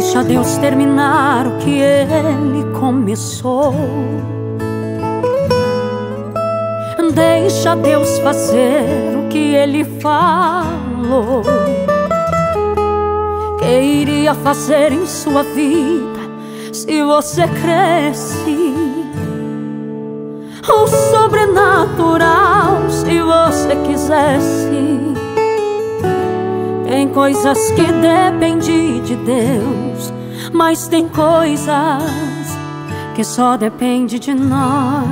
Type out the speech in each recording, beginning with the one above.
Deixa Deus terminar o que Ele começou. Deixa Deus fazer o que Ele falou que iria fazer em sua vida, se você cresce. O sobrenatural, se você quisesse. Tem coisas que dependem de Deus, mas tem coisas que só depende de nós.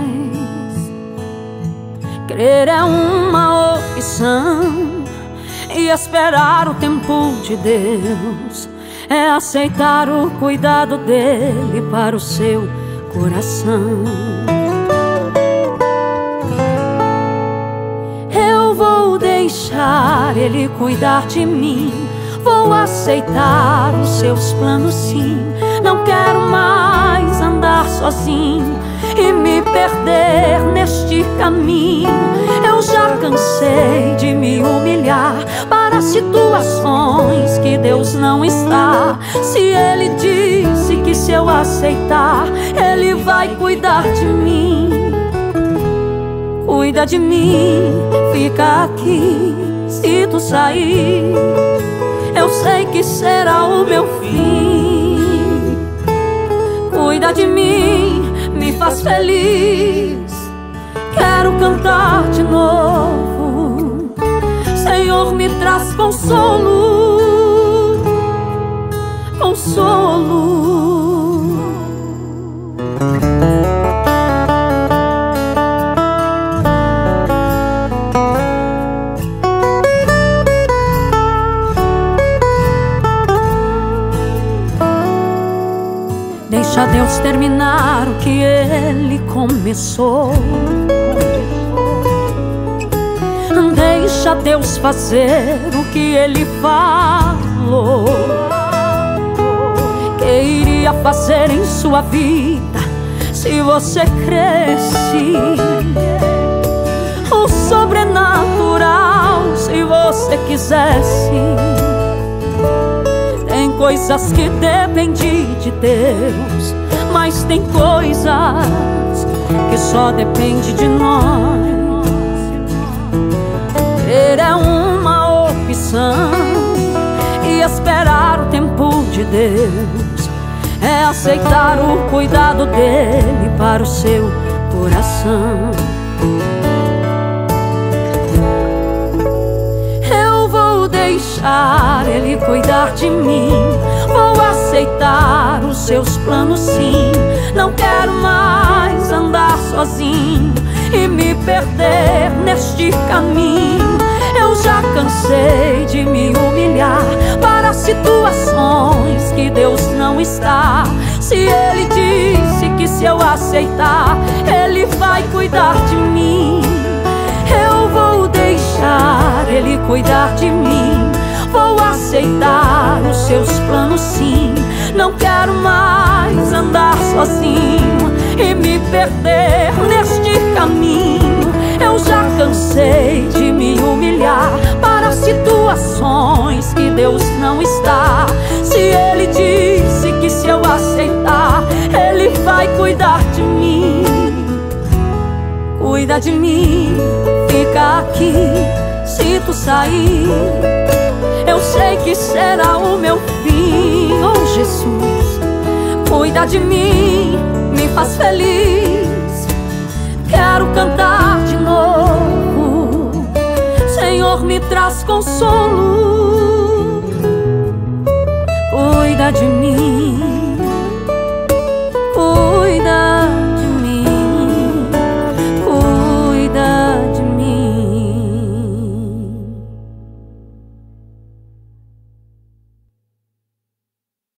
Crer é uma opção e esperar o tempo de Deus é aceitar o cuidado dele para o seu coração. Eu vou deixar ele cuidar de mim, vou aceitar os seus planos sim. Não quero mais andar sozinho e me perder neste caminho. Eu já cansei de me humilhar para situações que Deus não está. Se Ele disse que se eu aceitar, Ele vai cuidar de mim. Cuida de mim, fica aqui. Se tu sair, eu sei que será o meu fim. Cuida de mim, me faz feliz. Quero cantar de novo. Senhor, me traz consolo, consolo. Deixa Deus terminar o que Ele começou. Deixa Deus fazer o que Ele falou que iria fazer em sua vida, se você cresce. O sobrenatural, se você quisesse. Tem coisas que dependem de Deus, mas tem coisas que só dependem de nós. Crer é uma opção e esperar o tempo de Deus é aceitar o cuidado dele para o seu coração. Eu vou deixar ele cuidar de mim, vou aceitar os seus planos sim. Não quero mais andar sozinho e me perder neste caminho. Eu já cansei de me humilhar para situações que Deus não está. Se Ele disse que se eu aceitar, Ele vai cuidar de mim. Eu vou deixar Ele cuidar de mim, vou aceitar os seus planos sim. Não quero mais andar sozinho e me perder neste caminho. Eu já cansei de me humilhar para situações que Deus não está. Se Ele disse que se eu aceitar, Ele vai cuidar de mim. Cuida de mim, fica aqui. Se tu sair, eu sei que será o meu fim. Oh Jesus, cuida de mim, me faz feliz. Quero cantar de novo. Senhor, me traz consolo. Cuida de mim.